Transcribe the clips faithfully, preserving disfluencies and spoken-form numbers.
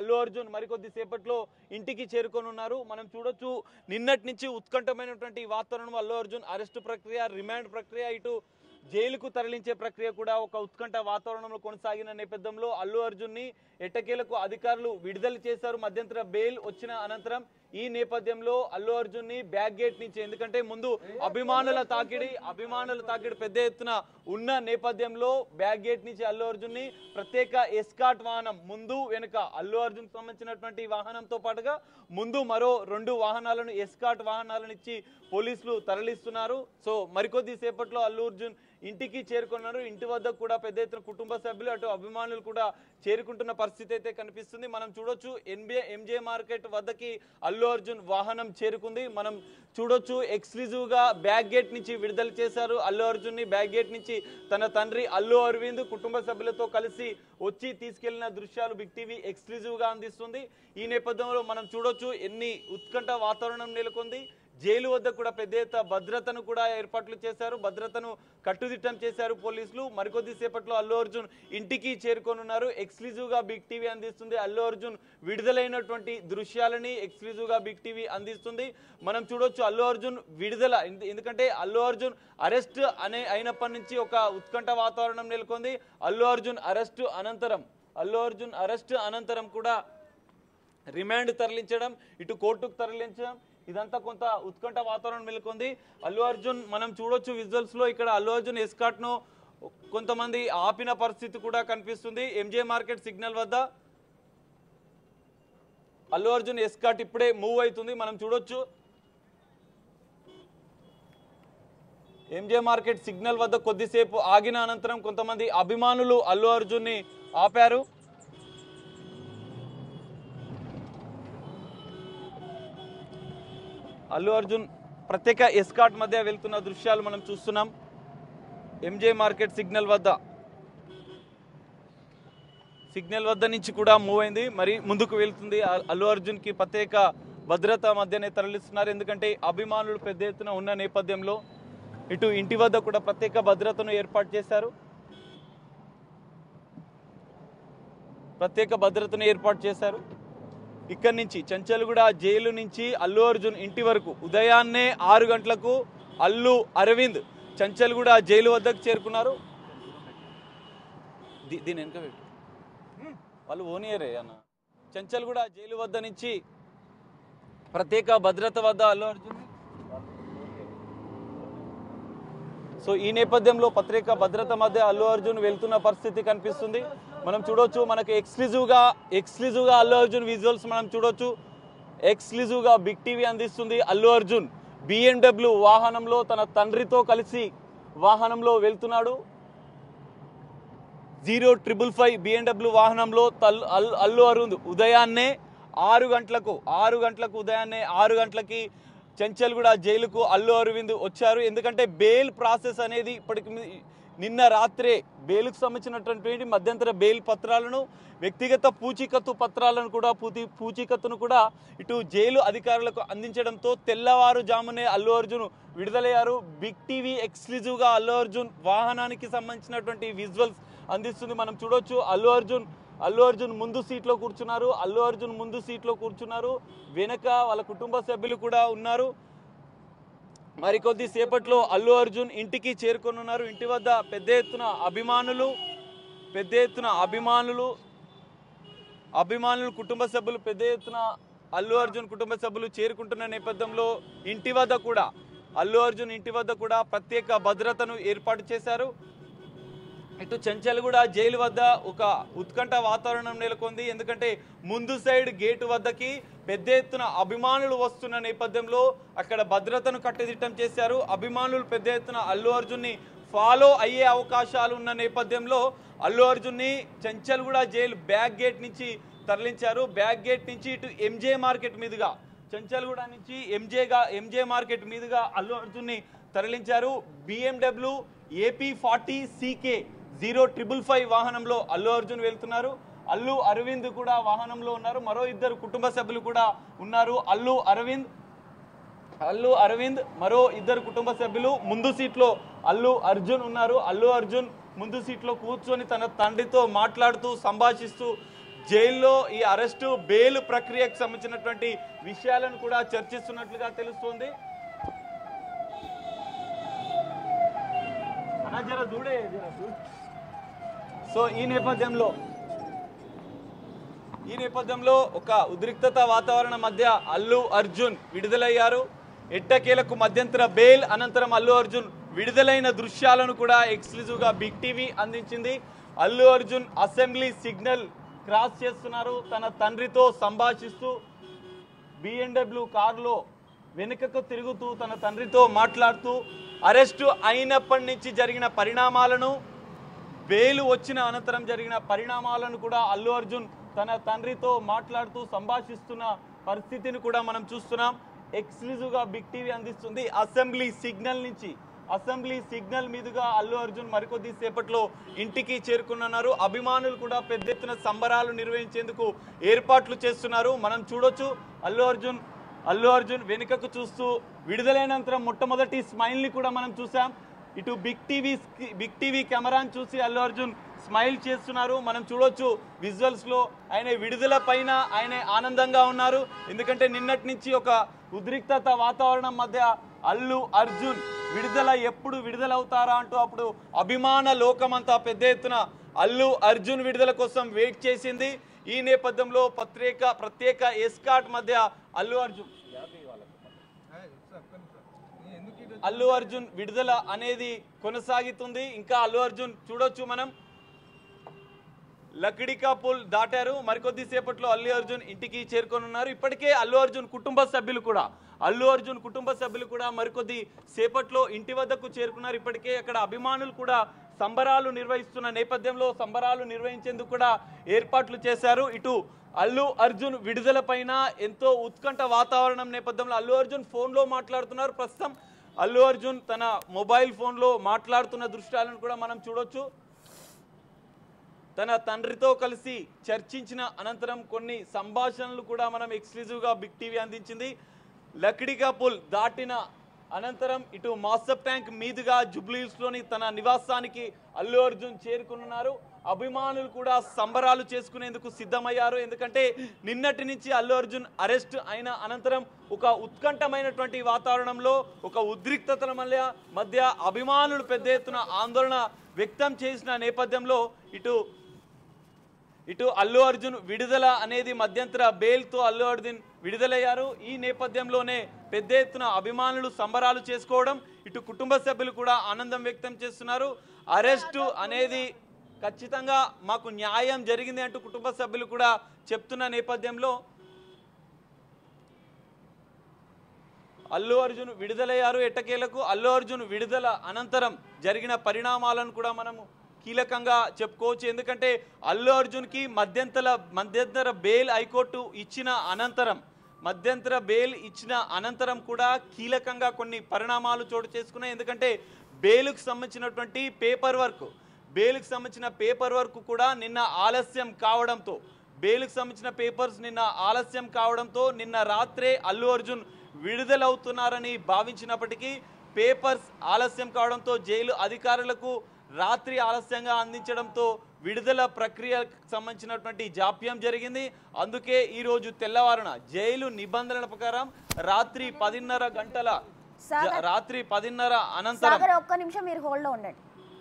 అల్లు అర్జున్ మరికొద్ది సేపట్లో ఇంటికి చేరుకోనున్నారు. మనం చూడొచ్చు నిన్నటి నుంచి ఉత్కంఠమైనటువంటి వాతావరణం. అల్లు అర్జున్ అరెస్టు ప్రక్రియ, రిమాండ్ ప్రక్రియ, ఇటు జైలుకు తరలించే ప్రక్రియ కూడా ఒక ఉత్కంఠ వాతావరణంలో కొనసాగిన నేపథ్యంలో అల్లు అర్జున్ ని ఎట్టకేలకు అధికారులు విడుదల చేశారు మధ్యంతర బెయిల్ వచ్చిన అనంతరం. ఈ నేపథ్యంలో అల్లు అర్జున్ ని బ్యాక్ గేట్ నుంచి, ఎందుకంటే ముందు అభిమానుల తాకిడి అభిమానుల తాకిడి పెద్ద ఎత్తున ఉన్న నేపథ్యంలో బ్యాక్ గేట్ నుంచి అల్లు అర్జున్ ని ప్రత్యేక ఎస్కాట్ వాహనం ముందు వెనుక అల్లు అర్జున్ సంబంధించినటువంటి వాహనంతో పాటుగా ముందు మరో రెండు వాహనాలను ఎస్కాట్ వాహనాలను ఇచ్చి పోలీసులు తరలిస్తున్నారు. సో మరికొద్ది సేపట్లో అల్లు అర్జున్ ఇంటికి చేరుకున్నారు. ఇంటి వద్ద కూడా పెద్ద ఎత్తున కుటుంబ సభ్యులు అటు అభిమానులు కూడా చేరుకుంటున్న పరిస్థితి అయితే కనిపిస్తుంది. మనం చూడొచ్చు ఎన్బిఏ ఎంజే మార్కెట్ వద్దకి అల్లు అర్జున్ వాహనం చేరుకుంది. మనం చూడొచ్చు ఎక్స్క్లూజివ్ గా బ్యాక్ గేట్ నుంచి విడుదల చేశారు అల్లు అర్జున్ ని. బ్యాక్ గేట్ నుంచి తన తండ్రి అల్లు అరవింద్ కుటుంబ సభ్యులతో కలిసి వచ్చి తీసుకెళ్లిన దృశ్యాలు బిగ్ టీవీ ఎక్స్క్లూజివ్ గా అందిస్తుంది. ఈ నేపథ్యంలో మనం చూడొచ్చు ఎన్ని ఉత్కంఠ వాతావరణం నెలకొంది. జైలు వద్ద కూడా పెద్ద ఎత్తున భద్రతను కూడా ఏర్పాట్లు చేశారు, భద్రతను కట్టుదిట్టం చేశారు పోలీసులు. మరికొద్ది సేపట్లో అల్లు అర్జున్ ఇంటికి చేరుకోనున్నారు. ఎక్స్క్లూజివ్ గా బిగ్ టీవీ అందిస్తుంది. అల్లు అర్జున్ విడుదలైనటువంటి దృశ్యాలని ఎక్స్క్లూజివ్ గా బిగ్ టీవీ అందిస్తుంది. మనం చూడొచ్చు అల్లు అర్జున్ విడుదల, ఎందుకంటే అల్లు అర్జున్ అరెస్ట్ అనే అయినప్పటి నుంచి ఒక ఉత్కంఠ వాతావరణం నెలకొంది. అల్లు అర్జున్ అరెస్ట్ అనంతరం అల్లు అర్జున్ అరెస్ట్ అనంతరం కూడా రిమాండ్ తరలించడం, ఇటు కోర్టుకు తరలించడం, ఇదంతా కొంత ఉత్కంఠ వాతావరణం నెలకొంది. అల్లు అర్జున్ మనం చూడొచ్చు విజువల్స్ లో ఇక్కడ అల్లు అర్జున్ ఎస్కాట్ ను కొంతమంది ఆపిన పరిస్థితి కూడా కనిపిస్తుంది. ఎంజే మార్కెట్ సిగ్నల్ వద్ద అల్లు అర్జున్ ఎస్కాట్ ఇప్పుడే మూవ్ అవుతుంది. మనం చూడొచ్చు ఎంజే మార్కెట్ సిగ్నల్ వద్ద కొద్దిసేపు ఆగిన అనంతరం కొంతమంది అభిమానులు అల్లు అర్జున్ ని ఆపారు. అల్లు అర్జున్ ప్రత్యేక ఎస్కాట్ మధ్య వెళ్తున్న దృశ్యాలు మనం చూస్తున్నాం. ఎంజే మార్కెట్ సిగ్నల్ వద్ద సిగ్నల్ వద్ద నుంచి కూడా మూవ్ అయింది, మరి ముందుకు వెళ్తుంది. అల్లు అర్జున్ కి ప్రత్యేక భద్రత మధ్యనే తరలిస్తున్నారు, ఎందుకంటే అభిమానులు పెద్ద ఎత్తున ఉన్న నేపథ్యంలో ఇటు ఇంటి వద్ద కూడా ప్రత్యేక భద్రతను ఏర్పాటు చేశారు ప్రత్యేక భద్రతను ఏర్పాటు చేశారు ఇక్కడి నుంచి చంచల్గూడ జైలు నుంచి అల్లు అర్జున్ ఇంటి వరకు ఉదయాన్నే ఆరు గంటలకు అల్లు అరవింద్ చంచల్గూడ జైలు వద్దకు చేరుకున్నారు. దీని వెనక పెట్టు, వాళ్ళు ఓనియరే అన్న. చంచల్గూడ జైలు వద్ద నుంచి ప్రత్యేక భద్రత వద్ద అల్లు అర్జున్. సో ఈ నేపథ్యంలో ప్రత్యేక భద్రత మధ్య అల్లు అర్జున్ వెళ్తున్న పరిస్థితి కనిపిస్తుంది. మనం చూడొచ్చు, మనకి ఎక్స్క్లూజివ్ గా ఎక్స్క్లూజివ్ గా అల్లు అర్జున్ విజువల్స్ మనం చూడొచ్చు. ఎక్స్క్లూజివ్ గా బిగ్ టీవీ అందిస్తుంది. అల్లు అర్జున్ బిఎండబ్ల్యూ వాహనంలో తన తండ్రితో కలిసి వాహనంలో వెళ్తున్నాడు. జీరో ట్రిపుల్ ఫైవ్ బిఎండబ్ల్యూ వాహనంలో అల్లు అరవింద్ ఉదయాన్నే ఆరు గంటలకు ఆరు గంటలకు ఉదయాన్నే ఆరు గంటలకి చంచల్గూడ జైలుకు అల్లు అరవింద్ వచ్చారు. ఎందుకంటే బెయిల్ ప్రాసెస్ అనేది ఇప్పటికి నిన్న రాత్రే బెయిల్కు సంబంధించినటువంటి మధ్యంతర బెయిల్ పత్రాలను, వ్యక్తిగత పూచీకత్తు పత్రాలను కూడా పూచి పూచీకత్తును కూడా ఇటు జైలు అధికారులకు అందించడంతో తెల్లవారుజామునే అల్లు అర్జున్ విడుదలయ్యారు. బిగ్ టీవీ ఎక్స్క్లూజివ్ గా అల్లు అర్జున్ వాహనానికి సంబంధించినటువంటి విజువల్స్ అందిస్తుంది. మనం చూడొచ్చు అల్లు అర్జున్ అల్లు అర్జున్ ముందు సీట్లో కూర్చున్నారు. అల్లు అర్జున్ ముందు సీట్లో కూర్చున్నారు వెనక వాళ్ళ కుటుంబ సభ్యులు కూడా ఉన్నారు. మరికొద్ది సేపట్లో అల్లు అర్జున్ ఇంటికి చేరుకొనున్నారు. ఇంటి వద్ద పెద్ద ఎత్తున అభిమానులు పెద్ద ఎత్తున అభిమానులు అభిమానులు కుటుంబ సభ్యులు పెద్ద ఎత్తున అల్లు అర్జున్ కుటుంబ సభ్యులు చేరుకుంటున్న నేపథ్యంలో ఇంటి వద్ద కూడా అల్లు అర్జున్ ఇంటి వద్ద కూడా ప్రత్యేక భద్రతను ఏర్పాటు చేశారు. ఇటు చంచల్గూడ జైలు వద్ద ఒక ఉత్కంఠ వాతావరణం నెలకొంది. ఎందుకంటే ముందు సైడ్ గేటు వద్దకి పెద్ద ఎత్తున అభిమానులు వస్తున్న నేపథ్యంలో అక్కడ భద్రతను కట్టుదిట్టం చేశారు. అభిమానులు పెద్ద ఎత్తున అల్లు అర్జున్ ని ఫాలో అయ్యే అవకాశాలు ఉన్న నేపథ్యంలో అల్లు అర్జున్ ని చంచల్గూడ జైలు బ్యాక్ గేట్ నుంచి తరలించారు. బ్యాక్ గేట్ నుంచి ఇటు ఎంజే మార్కెట్ మీదుగా చంచల్గూడ నుంచి ఎంజేగా ఎంజే మార్కెట్ మీదుగా అల్లు అర్జున్ ని తరలించారు. BMW AP forty CK zero triple five వాహనంలో అల్లు అర్జున్ వెళ్తున్నారు. అల్లు అరవింద్ కూడా వాహనంలో ఉన్నారు. మరో ఇద్దరు కుటుంబ సభ్యులు కూడా ఉన్నారు. అల్లు అరవింద్ అల్లు అరవింద్ మరో ఇద్దరు కుటుంబ సభ్యులు ముందు సీట్లో అల్లు అర్జున్ ఉన్నారు. అల్లు అర్జున్ ముందు సీట్లో కూర్చొని తన తండ్రితో మాట్లాడుతూ సంభాషిస్తూ జైల్లో ఈ అరెస్టు బెయిల్ ప్రక్రియకు సంబంధించినటువంటి విషయాలను కూడా చర్చిస్తున్నట్లుగా తెలుస్తోంది. సో ఈ నేపథ్యంలో ఈ నేపథ్యంలో ఒక ఉద్రిక్తత వాతావరణం మధ్య అల్లు అర్జున్ విడుదలయ్యారు. ఎట్టకేలకు మధ్యంతర బెయిల్ అనంతరం అల్లు అర్జున్ విడుదలైన దృశ్యాలను కూడా ఎక్స్క్లూజివ్ గా బిగ్ టీవీ అందించింది. Allu Arjun assembly signal cross చేస్తున్నారు. తన తండ్రితో సంభాషిస్తూ బిఎండబ్ల్యూ కారులో వెనుకకు తిరుగుతూ తన తండ్రితో మాట్లాడుతూ అరెస్టు అయినప్పటి నుంచి జరిగిన పరిణామాలను, బెయిల్ వచ్చిన అనంతరం జరిగిన పరిణామాలను కూడా అల్లు అర్జున్ తన తండ్రితో మాట్లాడుతూ సంభాషిస్తున్న పరిస్థితిని కూడా మనం చూస్తున్నాం. ఎక్స్క్లూజివ్ గా బిగ్ టీవీ అందిస్తుంది. అసెంబ్లీ సిగ్నల్ నుంచి అసెంబ్లీ సిగ్నల్ మీదుగా అల్లు అర్జున్ మరికొద్ది సేపట్లో ఇంటికి చేరుకున్నారు. అభిమానులు కూడా పెద్ద ఎత్తున సంబరాలు నిర్వహించేందుకు ఏర్పాట్లు చేస్తున్నారు. మనం చూడొచ్చు అల్లు అర్జున్ అల్లు అర్జున్ వెనుకకు చూస్తూ విడుదలైనంతరం మొట్టమొదటి స్మైల్ ని కూడా మనం చూసాం. ఇటు బిగ్ టీవీ బిగ్ టీవీ కెమెరాను చూసి అల్లు అర్జున్ స్మైల్ చేస్తున్నారు. మనం చూడొచ్చు విజువల్స్ లో ఆయన విడుదల పైన ఆయన ఆనందంగా ఉన్నారు. ఎందుకంటే నిన్నటి నుంచి ఒక ఉద్రిక్తత వాతావరణం మధ్య అల్లు అర్జున్ విడుదల ఎప్పుడు విడుదలవుతారా అంటూ అప్పుడు అభిమాన లోకమంతా పెద్ద ఎత్తున అల్లు అర్జున్ విడుదల కోసం వెయిట్ చేసింది. ఈ నేపథ్యంలో ప్రత్యేక ప్రత్యేక ఎస్కాట్ మధ్య అల్లు అర్జున్ అల్లు అర్జున్ విడుదల అనేది కొనసాగుతుంది. ఇంకా అల్లు అర్జున్ చూడొచ్చు మనం లక్డికా పుల్ దాటారు. మరికొద్ది సేపట్లో అల్లు అర్జున్ ఇంటికి చేరుకోనున్నారు. ఇప్పటికే అల్లు అర్జున్ కుటుంబ సభ్యులు కూడా అల్లు అర్జున్ కుటుంబ సభ్యులు కూడా మరికొద్ది సేపట్లో ఇంటి వద్దకు చేరుకున్నారు. ఇప్పటికే అక్కడ అభిమానులు కూడా సంబరాలు నిర్వహిస్తున్న నేపథ్యంలో సంబరాలు నిర్వహించేందుకు కూడా ఏర్పాట్లు చేశారు. ఇటు అల్లు అర్జున్ విడుదల పైన ఎంతో ఉత్కంఠ వాతావరణం నేపథ్యంలో అల్లు అర్జున్ ఫోన్లో మాట్లాడుతున్నారు. ప్రస్తుతం అల్లు అర్జున్ తన మొబైల్ ఫోన్లో మాట్లాడుతున్న దృశ్యాలను కూడా మనం చూడొచ్చు. తన తండ్రితో కలిసి చర్చించిన అనంతరం కొన్ని సంభాషణలు కూడా మనం ఎక్స్క్లూజివ్గా బిగ్ టీవీ అందించింది. లక్డికా పుల్ దాటిన అనంతరం ఇటు మాస్టర్ ట్యాంక్ మీదుగా జుబ్లీహిల్స్లోని తన నివాసానికి అల్లు అర్జున్ చేరుకున్నారు. అభిమానులు కూడా సంబరాలు చేసుకునేందుకు సిద్ధమయ్యారు. ఎందుకంటే నిన్నటి నుంచి అల్లు అర్జున్ అరెస్ట్ అయిన అనంతరం ఒక ఉత్కంఠమైనటువంటి వాతావరణంలో ఒక ఉద్రిక్తతల మధ్య మధ్య అభిమానులు పెద్ద ఎత్తున ఆందోళన వ్యక్తం చేసిన నేపథ్యంలో ఇటు ఇటు అల్లు అర్జున్ విడుదల అనేది మధ్యంతర బెయిల్తో అల్లు అర్జున్ విడుదలయ్యారు. ఈ నేపథ్యంలోనే పెద్ద ఎత్తున అభిమానులు సంబరాలు చేసుకోవడం, ఇటు కుటుంబ సభ్యులు కూడా ఆనందం వ్యక్తం చేస్తున్నారు. అరెస్టు అనేది ఖచ్చితంగా మాకు న్యాయం జరిగింది అంటూ కుటుంబ సభ్యులు కూడా చెప్తున్న నేపథ్యంలో అల్లు అర్జున్ విడుదలయ్యారు. ఎట్టకేలకు అల్లు అర్జున్ విడుదల అనంతరం జరిగిన పరిణామాలను కూడా మనము కీలకంగా చెప్పుకోవచ్చు. ఎందుకంటే అల్లు అర్జున్కి మధ్యంతర మధ్యంతర బెయిల్ హైకోర్టు ఇచ్చిన అనంతరం మధ్యంతర బెయిల్ ఇచ్చిన అనంతరం కూడా కీలకంగా కొన్ని పరిణామాలు చోటు చేసుకున్నాయి. ఎందుకంటే బెయిల్కు సంబంధించినటువంటి పేపర్ వర్క్ బెయిల్కి సంబంధించిన పేపర్ వర్క్ కూడా నిన్న ఆలస్యం కావడంతో బెయిల్కి సంబంధించిన పేపర్స్ నిన్న ఆలస్యం కావడంతో నిన్న రాత్రే అల్లు అర్జున్ విడుదలవుతున్నారని భావించినప్పటికీ పేపర్స్ ఆలస్యం కావడంతో జైలు అధికారులకు రాత్రి ఆలస్యంగా అందించడంతో విడుదల ప్రక్రియకు సంబంధించినటువంటి జాప్యం జరిగింది. అందుకే ఈరోజు తెల్లవారున జైలు నిబంధనల ప్రకారం రాత్రి పదిన్నర గంటల రాత్రి పదిన్నర అనంతరం ఒక్క నిమిషం మీరు హోల్డ్లో ఉండండి.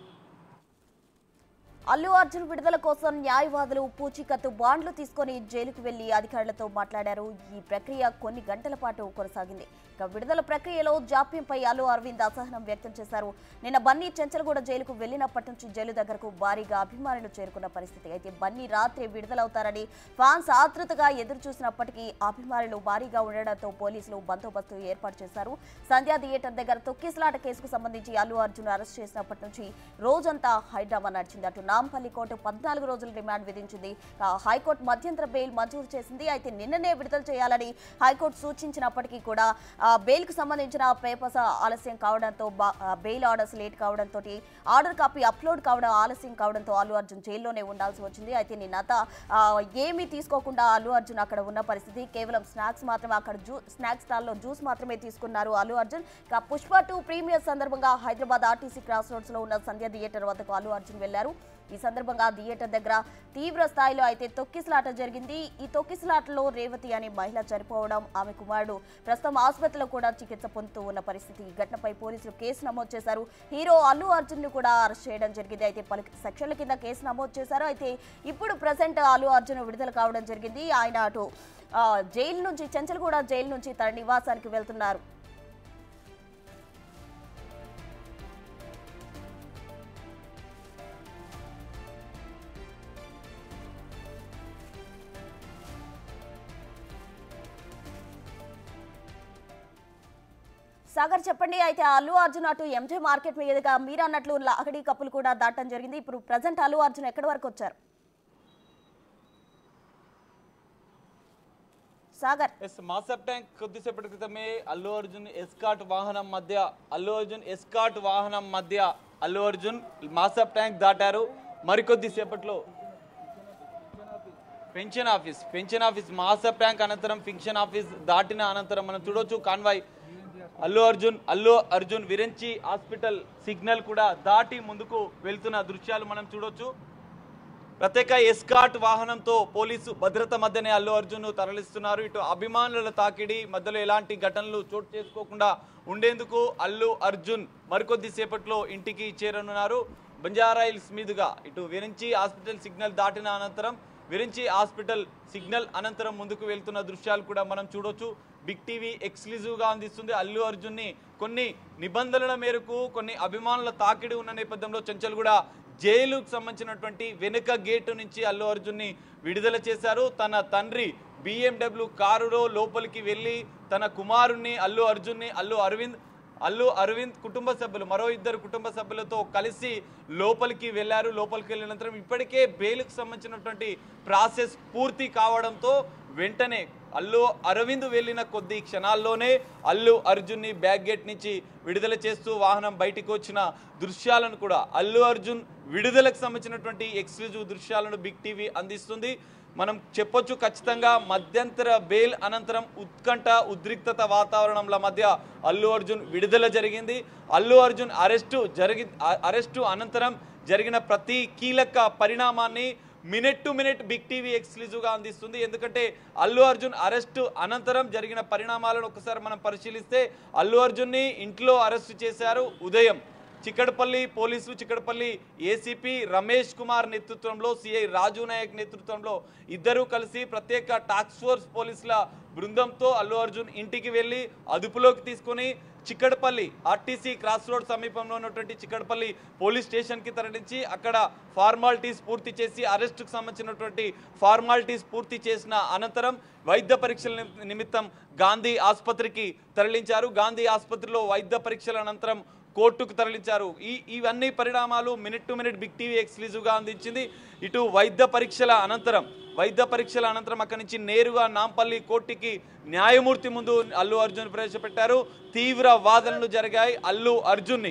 అల్లు అర్జున్ విడుదల కోసం న్యాయవాదులు పూచీకత్తు బాండ్లు తీసుకొని జైలుకు వెళ్లి అధికారులతో మాట్లాడారు. ఈ ప్రక్రియ కొన్ని గంటల పాటు కొనసాగింది. ఇక విడుదల ప్రక్రియలో జాప్యంపై అల్లు అరవింద్ అసహనం వ్యక్తం చేశారు. నిన్న బన్నీ చెంచల్గూడ జైలుకు వెళ్లినప్పటి నుంచి జైలు దగ్గరకు భారీగా అభిమానులు చేరుకున్న పరిస్థితి. అయితే బన్నీ రాత్రి విడుదలవుతారని ఫ్యాన్స్ ఆతృతగా ఎదురు చూసినప్పటికీ అభిమానులు భారీగా ఉండడంతో పోలీసులు బందోబస్తు ఏర్పాటు చేశారు. సంధ్యా థియేటర్ దగ్గర తొక్కిసలాట కేసుకు సంబంధించి అల్లు అర్జున్ అరెస్ట్ చేసినప్పటి నుంచి రోజంతా హైడ్రామా నడిచింది. అటు నాంపల్లి కోర్టు పద్నాలుగు రోజుల రిమాండ్ విధించింది. హైకోర్టు మధ్యంతర బెయిల్ మంజూరు చేసింది. అయితే నిన్ననే విడుదల చేయాలని హైకోర్టు సూచించినప్పటికీ కూడా బెయిల్ కు సంబంధించిన పేపర్స్ ఆలస్యం కావడంతో బెయిల్ ఆర్డర్స్ లేట్ కావడంతో ఆర్డర్ కాపీ అప్లోడ్ కావడం ఆలస్యం కావడంతో అల్లు అర్జున్ జైల్లోనే ఉండాల్సి వచ్చింది. అయితే నిన్నత ఏమీ తీసుకోకుండా అల్లు అర్జున్ అక్కడ ఉన్న పరిస్థితి. కేవలం స్నాక్స్ మాత్రమే అక్కడ జ్యూ స్నాక్స్ స్టాల్లో జ్యూస్ మాత్రమే తీసుకున్నారు అల్లు అర్జున్. ఇక పుష్ప టూ ప్రీమియర్ సందర్భంగా హైదరాబాద్ ఆర్టీసీ క్రాస్ రోడ్స్ లో ఉన్న సంధ్యా థియేటర్ వద్దకు అల్లు అర్జున్ వెళ్లారు. ఈ సందర్భంగా థియేటర్ దగ్గర తీవ్ర స్థాయిలో అయితే తొక్కిసలాట జరిగింది. ఈ తొక్కిసలాటలో రేవతి అనే మహిళ చనిపోవడం, ఆమె కుమారుడు ప్రస్తుతం ఆసుపత్రిలో కూడా చికిత్స పొందుతూ ఉన్న పరిస్థితి. ఈ ఘటనపై పోలీసులు కేసు నమోదు చేశారు. హీరో అల్లు అర్జున్ ను కూడా అరెస్ట్ చేయడం జరిగింది. అయితే పలు సెక్షన్ల కింద కేసు నమోదు చేశారు. అయితే ఇప్పుడు ప్రజెంట్ అల్లు అర్జున్ విడుదల కావడం జరిగింది. ఆయన అటు జైలు నుంచి చెంచల్గూడ జైలు నుంచి తన నివాసానికి వెళ్తున్నారు. సాగర్ చెప్పండి, అయితే అల్లు అర్జున్ అటు ఎంజే మార్కెట్ మీదుగా మీరు అన్నట్లు లాకడీ కప్పులు కూడా దాటడం జరిగింది. ఇప్పుడు ప్రజెంట్ అల్లు అర్జున్ ఎక్కడి వరకు వచ్చారు? సాగర్ ఎస్ మాసప్ ట్యాంక్ కొద్దిసేపటి క్రితమే అల్లు అర్జున్ ఎస్కాట్ వాహనం మధ్య అల్లు అర్జున్ ఎస్కాట్ వాహనం మధ్య అల్లు అర్జున్ మాసప్ ట్యాంక్ దాటారు. మరికొద్ది సేపట్లో pension office pension office Masab Tank అనంతరం పెన్షన్ ఆఫీస్ దాటిన అనంతరం మనం చూడొచ్చు convoy Allu Arjun Allu Arjun Virinchi hospital signal కూడా దాటి ముందుకు వెళ్తున్న దృశ్యాలు మనం చూడొచ్చు. ప్రత్యేక ఎస్కాట్ వాహనంతో పోలీసు భద్రత మధ్యనే అల్లు అర్జున్ తరలిస్తున్నారు. ఇటు అభిమానుల తాకిడి మధ్యలో ఎలాంటి ఘటనలు చోటు చేసుకోకుండా ఉండేందుకు అల్లు అర్జున్ మరికొద్ది సేపట్లో ఇంటికి చేరనున్నారు. బంజారాయిల్స్ మీదుగా ఇటు విరంచి హాస్పిటల్ సిగ్నల్ దాటిన అనంతరం విరంచి హాస్పిటల్ సిగ్నల్ అనంతరం ముందుకు వెళ్తున్న దృశ్యాలు కూడా మనం చూడొచ్చు. బిగ్ టీవీ ఎక్స్క్లూజివ్గా అందిస్తుంది. అల్లు అర్జున్ని కొన్ని నిబంధనల మేరకు కొన్ని అభిమానుల తాకిడి ఉన్న నేపథ్యంలో చెంచల్గూడ జైలుకు సంబంధించినటువంటి వెనుక గేటు నుంచి అల్లు అర్జున్ని విడుదల చేశారు. తన తండ్రి బిఎండబ్ల్యూ కారులో లోపలికి వెళ్ళి తన కుమారుణ్ణి అల్లు అర్జున్ని అల్లు అరవింద్ అల్లు అరవింద్ కుటుంబ సభ్యులు మరో ఇద్దరు కుటుంబ సభ్యులతో కలిసి లోపలికి వెళ్ళారు. లోపలికి వెళ్ళిన అనంతరం ఇప్పటికే బెయిల్కు సంబంధించినటువంటి ప్రాసెస్ పూర్తి కావడంతో వెంటనే అల్లు అరవింద్ వెళ్ళిన కొద్ది క్షణాల్లోనే అల్లు అర్జున్ని బ్యాక్ గేట్ నుంచి విడుదల చేస్తూ వాహనం బయటికి వచ్చిన దృశ్యాలను కూడా అల్లు అర్జున్ విడుదలకు సంబంధించినటువంటి ఎక్స్క్లూజివ్ దృశ్యాలను బిగ్ టీవీ అందిస్తుంది. మనం చెప్పొచ్చు ఖచ్చితంగా మధ్యంతర బెయిల్ అనంతరం ఉత్కంఠ ఉద్రిక్తత వాతావరణంల మధ్య అల్లు అర్జున్ విడుదల జరిగింది. అల్లు అర్జున్ అరెస్టు జరిగి అరెస్టు అనంతరం జరిగిన ప్రతి కీలక పరిణామాన్ని minute to minute big TV ఎక్స్క్లూజివ్గా అందిస్తుంది. ఎందుకంటే అల్లు అర్జున్ అరెస్టు అనంతరం జరిగిన పరిణామాలను ఒకసారి మనం పరిశీలిస్తే అల్లు అర్జున్ని ఇంట్లో అరెస్టు చేశారు. ఉదయం చిక్కడపల్లి పోలీసు చిక్కడపల్లి ఏసీపీ రమేష్ కుమార్ నేతృత్వంలో సిఐ రాజు నాయక్ నేతృత్వంలో ఇద్దరూ కలిసి ప్రత్యేక టాస్క్ ఫోర్స్ పోలీసుల బృందంతో అల్లు అర్జున్ ఇంటికి వెళ్ళి అదుపులోకి తీసుకుని చిక్కడపల్లి ఆర్టీసీ క్రాస్ రోడ్ సమీపంలో ఉన్నటువంటి చిక్కడపల్లి పోలీస్ స్టేషన్కి తరలించి అక్కడ ఫార్మాలిటీస్ పూర్తి చేసి అరెస్టుకు సంబంధించినటువంటి ఫార్మాలిటీస్ పూర్తి చేసిన అనంతరం వైద్య పరీక్షల నిమిత్తం గాంధీ ఆసుపత్రికి తరలించారు. గాంధీ ఆసుపత్రిలో వైద్య పరీక్షల అనంతరం కోర్టుకు తరలించారు. ఈ ఇవన్నీ పరిణామాలు minute to minute big TV ఎక్స్క్లూజివ్గా అందించింది. ఇటు వైద్య పరీక్షల అనంతరం వైద్య పరీక్షల అనంతరం అక్కడి నుంచి నేరుగా నాంపల్లి కోర్టుకి న్యాయమూర్తి ముందు అల్లు అర్జున్ ప్రవేశపెట్టారు. తీవ్ర వాదనలు జరిగాయి. అల్లు అర్జున్ని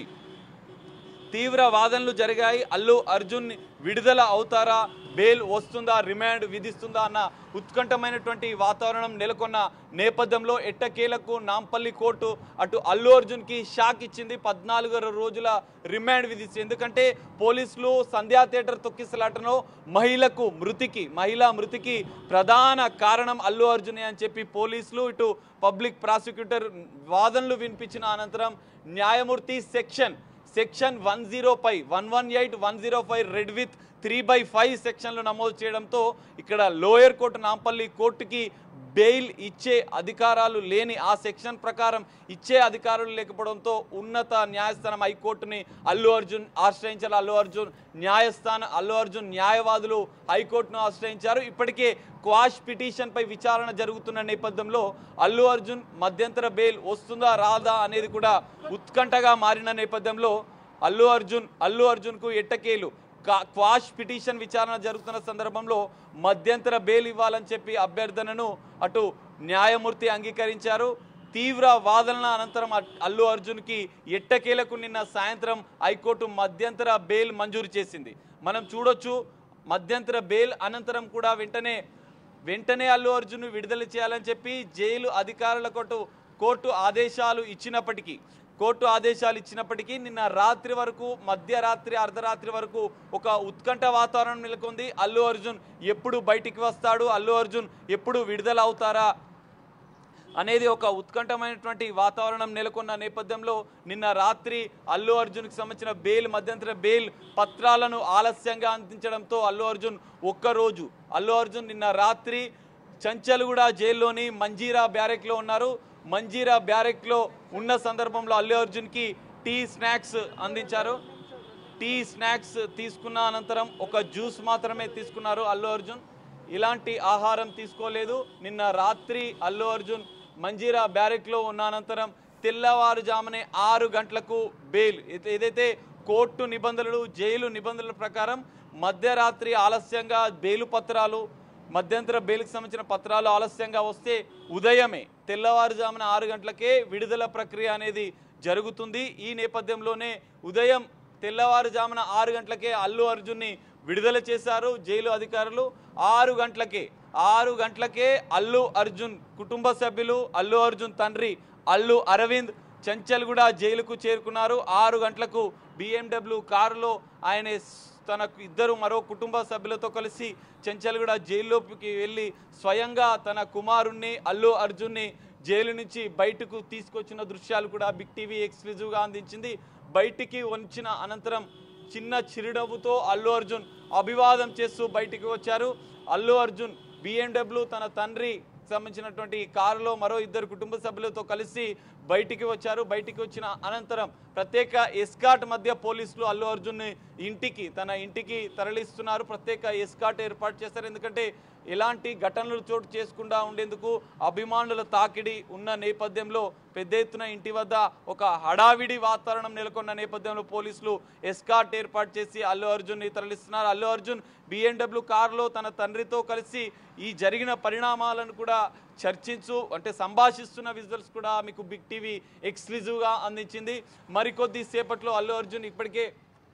తీవ్ర వాదనలు జరిగాయి అల్లు అర్జున్ విడుదల అవుతారా, బెయిల్ వస్తుందా, రిమాండ్ విధిస్తుందా అన్న ఉత్కంఠమైనటువంటి వాతావరణం నెలకొన్న నేపథ్యంలో ఎట్టకేలకు నాంపల్లి కోర్టు అటు అల్లు అర్జున్కి షాక్ ఇచ్చింది. పద్నాలుగు రోజుల రిమాండ్ విధిస్తుంది. ఎందుకంటే పోలీసులు సంధ్యా థియేటర్ తొక్కిసలాటలో మహిళకు మృతికి మహిళా మృతికి ప్రధాన కారణం అల్లు అర్జునే అని చెప్పి పోలీసులు ఇటు పబ్లిక్ ప్రాసిక్యూటర్ వాదనలు వినిపించిన అనంతరం న్యాయమూర్తి section section one zero five one one eight one zero five read with three by five సెక్షన్లు నమోదు చేయడంతో ఇక్కడ లోయర్ కోర్టు నాంపల్లి కోర్టుకి బెయిల్ ఇచ్చే అధికారాలు లేని ఆ సెక్షన్ ప్రకారం ఇచ్చే అధికారులు లేకపోవడంతో ఉన్నత న్యాయస్థానం హైకోర్టుని అల్లు అర్జున్ ఆశ్రయించారు. అల్లు అర్జున్ న్యాయస్థానం అల్లు అర్జున్ న్యాయవాదులు హైకోర్టును ఆశ్రయించారు. ఇప్పటికే క్వాష్ పిటిషన్పై విచారణ జరుగుతున్న నేపథ్యంలో అల్లు అర్జున్ మధ్యంతర బెయిల్ వస్తుందా రాదా అనేది కూడా ఉత్కంఠగా మారిన నేపథ్యంలో అల్లు అర్జున్ అల్లు అర్జున్కు ఎట్టకేలు క్వాష్ పిటిషన్ విచారణ జరుగుతున్న సందర్భంలో మధ్యంతర బెయిల్ ఇవ్వాలని చెప్పి అభ్యర్థనను అటు న్యాయమూర్తి అంగీకరించారు. తీవ్ర వాదనల అనంతరం అల్లు అర్జున్కి ఎట్టకేలకు నిన్న సాయంత్రం హైకోర్టు మధ్యంతర బెయిల్ మంజూరు చేసింది. మనం చూడొచ్చు మధ్యంతర బెయిల్ అనంతరం కూడా వెంటనే వెంటనే అల్లు అర్జున్ విడుదల చేయాలని చెప్పి జైలు అధికారులకు కోర్టు ఆదేశాలు ఇచ్చినప్పటికీ కోర్టు ఆదేశాలు ఇచ్చినప్పటికీ నిన్న రాత్రి వరకు మధ్యరాత్రి అర్ధరాత్రి వరకు ఒక ఉత్కంఠ వాతావరణం నెలకొంది. అల్లు అర్జున్ ఎప్పుడు బయటికి వస్తాడు, అల్లు అర్జున్ ఎప్పుడు విడుదల అవుతారా అనేది ఒక ఉత్కంఠమైనటువంటి వాతావరణం నెలకొన్న నేపథ్యంలో నిన్న రాత్రి అల్లు అర్జున్కి సంబంధించిన బెయిల్ మధ్యంతర బెయిల్ పత్రాలను ఆలస్యంగా అందించడంతో అల్లు అర్జున్ ఒక్కరోజు అల్లు అర్జున్ నిన్న రాత్రి చంచల్గూడ జైల్లోని మంజీరా బ్యారెక్లో ఉన్నారు. మంజీరా బ్యారెక్లో ఉన్న సందర్భంలో అల్లు అర్జున్కి టీ స్నాక్స్ అందించారు. టీ స్నాక్స్ తీసుకున్న అనంతరం ఒక జ్యూస్ మాత్రమే తీసుకున్నారు అల్లు అర్జున్. ఇలాంటి ఆహారం తీసుకోలేదు. నిన్న రాత్రి అల్లు అర్జున్ మంజీరా బ్యారెక్లో ఉన్న అనంతరం తెల్లవారుజామునే ఆరు గంటలకు బెయిల్ ఏదైతే కోర్టు నిబంధనలు జైలు నిబంధనల ప్రకారం మధ్యరాత్రి ఆలస్యంగా బెయిలు పత్రాలు మధ్యంతర బెయిల్కి సంబంధించిన పత్రాలు ఆలస్యంగా వస్తే ఉదయమే తెల్లవారుజామున ఆరు గంటలకే విడుదల ప్రక్రియ అనేది జరుగుతుంది. ఈ నేపథ్యంలోనే ఉదయం తెల్లవారుజామున ఆరు గంటలకే అల్లు అర్జున్ని విడుదల చేశారు జైలు అధికారులు. ఆరు గంటలకే ఆరు గంటలకే అల్లు అర్జున్ కుటుంబ సభ్యులు అల్లు అర్జున్ తండ్రి అల్లు అరవింద్ చంచల్గూడ జైలుకు చేరుకున్నారు. ఆరు గంటలకు బిఎండబ్ల్యూ కారులో ఆయన తనకు ఇద్దరు మరో కుటుంబ సభ్యులతో కలిసి చంచల్గూడ జైల్లోకి వెళ్ళి స్వయంగా తన కుమారుణ్ణి అల్లు అర్జున్ని జైలు నుంచి బయటకు తీసుకొచ్చిన దృశ్యాలు కూడా బిగ్ టీవీ ఎక్స్క్లూజివ్గా అందించింది. బయటికి వచ్చిన అనంతరం చిన్న చిరునవ్వుతో అల్లు అర్జున్ అభివాదం చేస్తూ బయటికి వచ్చారు. అల్లు అర్జున్ బిఎండబ్ల్యూ తన తండ్రి సంబంధించినటువంటి కారులో మరో ఇద్దరు కుటుంబ సభ్యులతో కలిసి బయటికి వచ్చారు. బయటికి వచ్చిన అనంతరం ప్రత్యేక ఎస్కాట్ మధ్య పోలీసులు అల్లు అర్జున్ని ఇంటికి తన ఇంటికి తరలిస్తున్నారు. ప్రత్యేక ఎస్కాట్ ఏర్పాటు చేశారు. ఎందుకంటే ఎలాంటి ఘటనలు చోటు చేసుకుండా ఉండేందుకు అభిమానుల తాకిడి ఉన్న నేపథ్యంలో పెద్ద ఎత్తున ఇంటి వద్ద ఒక హడావిడి వాతావరణం నెలకొన్న నేపథ్యంలో పోలీసులు ఎస్కాట్ ఏర్పాటు చేసి అల్లు అర్జున్ని తరలిస్తున్నారు. అల్లు అర్జున్ బిఎండబ్ల్యూ కారులో తన తండ్రితో కలిసి ఈ జరిగిన పరిణామాలను కూడా చర్చించు అంటే సంభాషిస్తున్న విజువల్స్ కూడా మీకు బిగ్ టీవీ ఎక్స్క్లూజివ్గా అందించింది. మరికొద్ది సేపట్లో అల్లు అర్జున్ ఇప్పటికే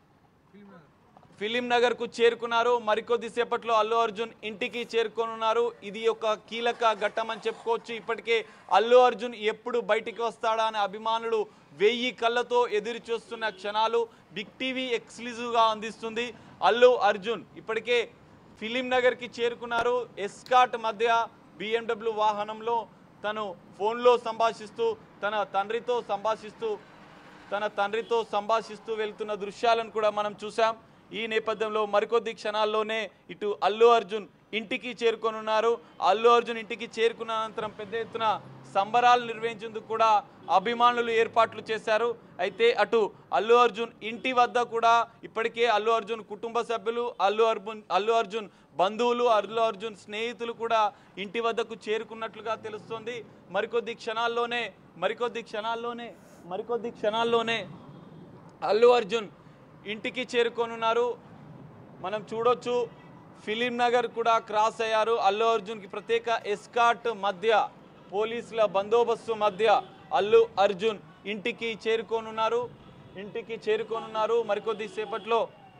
ఫిలిం నగర్కు చేరుకున్నారు. మరికొద్ది సేపట్లో అల్లు అర్జున్ ఇంటికి చేరుకోనున్నారు. ఇది ఒక కీలక ఘట్టం అని చెప్పుకోవచ్చు. ఇప్పటికే అల్లు అర్జున్ ఎప్పుడు బయటికి వస్తాడా అని అభిమానులు వెయ్యి కళ్ళతో ఎదురు చూస్తున్న క్షణాలు బిగ్ టీవీ ఎక్స్క్లూజివ్గా అందిస్తుంది. అల్లు అర్జున్ ఇప్పటికే ఫిలిం నగర్కి చేరుకున్నారు. ఎస్కాట్ మధ్య బిఎండబ్ల్యూ వాహనంలో తను ఫోన్లో సంభాషిస్తూ తన తండ్రితో సంభాషిస్తూ తన తండ్రితో సంభాషిస్తూ వెళ్తున్న దృశ్యాలను కూడా మనం చూసాం. ఈ నేపథ్యంలో మరికొద్ది క్షణాల్లోనే ఇటు అల్లు అర్జున్ ఇంటికి చేరుకొనున్నారు. అల్లు అర్జున్ ఇంటికి చేరుకున్న అనంతరం పెద్ద ఎత్తున సంబరాలు నిర్వహించేందుకు కూడా అభిమానులు ఏర్పాట్లు చేశారు. అయితే అటు అల్లు అర్జున్ ఇంటి వద్ద కూడా ఇప్పటికే అల్లు అర్జున్ కుటుంబ సభ్యులు అల్లు అర్జున్ అల్లు అర్జున్ బంధువులు అల్లు అర్జున్ స్నేహితులు కూడా ఇంటి వద్దకు చేరుకున్నట్లుగా తెలుస్తోంది. మరికొద్ది క్షణాల్లోనే మరికొద్ది క్షణాల్లోనే మరికొద్ది క్షణాల్లోనే అల్లు అర్జున్ ఇంటికి చేరుకోనున్నారు. మనం చూడొచ్చు ఫిలిం నగర్ కూడా క్రాస్ అయ్యారు. అల్లు అర్జున్కి ప్రత్యేక ఎస్కాట్ మధ్య పోలీసుల బందోబస్తు మధ్య అల్లు అర్జున్ ఇంటికి చేరుకోనున్నారు ఇంటికి చేరుకోనున్నారు మరికొద్ది సేపట్లో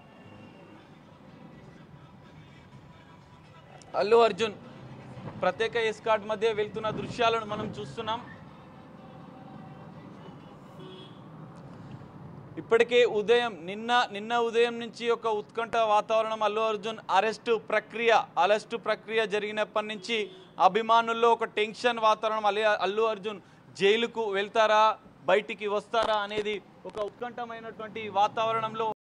అల్లు అర్జున్ ప్రత్యేక ఎస్కాట్ మధ్య వెళ్తున్న దృశ్యాలను మనం చూస్తున్నాం. ఇప్పటికే ఉదయం నిన్న నిన్న ఉదయం నుంచి ఒక ఉత్కంఠ వాతావరణం అల్లు అర్జున్ అరెస్టు ప్రక్రియ అరెస్టు ప్రక్రియ జరిగినప్పటి నుంచి అభిమానుల్లో ఒక టెన్షన్ వాతావరణం. అల్లు అర్జున్ జైలుకు వెళ్తారా బయటికి వస్తారా అనేది ఒక ఉత్కంఠమైనటువంటి వాతావరణంలో